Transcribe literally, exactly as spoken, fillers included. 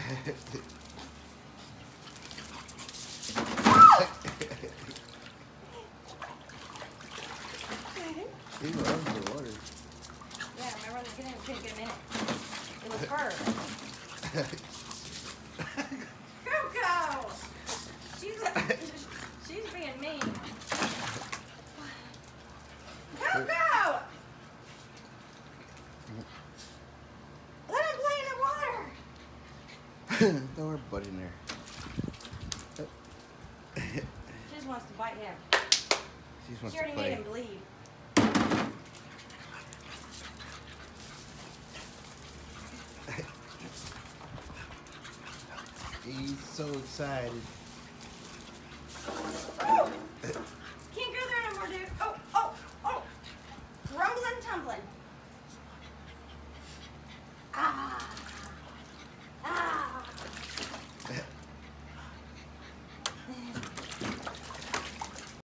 He loves the water. Yeah, remember the beginning, it took a minute. It was her. Coco! She's, she's being mean. Coco! Let him play in the water. Throw her butt in there. She just wants to bite him. She just wants She already to play. made him bleed. He's so excited.